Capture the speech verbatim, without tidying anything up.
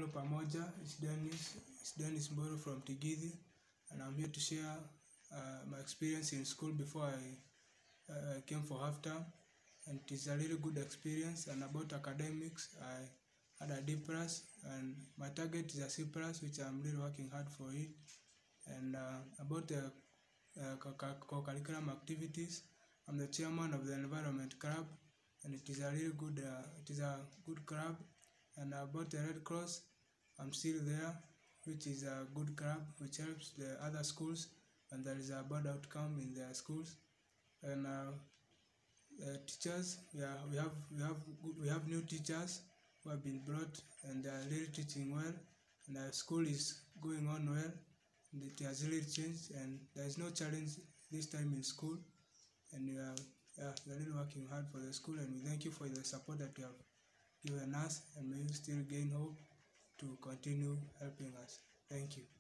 Halo Pamoja, it's Dennis, it's Dennis Mboro from Tigidi, and I'm here to share uh, my experience in school before I uh, came for half term, and it is a really good experience. And about academics, I had a D plus, and my target is a C plus, which I'm really working hard for it. And uh, about the uh, co-curriculum activities, I'm the chairman of the Environment Club, and it is a really good, uh, it is a good club. And about the Red Cross, I'm still there, which is a good club which helps the other schools when there is a bad outcome in their schools. And uh, uh, teachers, yeah, we have we have we have new teachers who have been brought, and they are really teaching well, and our school is going on well, and it has really changed, and there is no challenge this time in school, and we are yeah, we are really working hard for the school, and we thank you for the support that you have given us, and may you still gain hope to continue helping us. Thank you.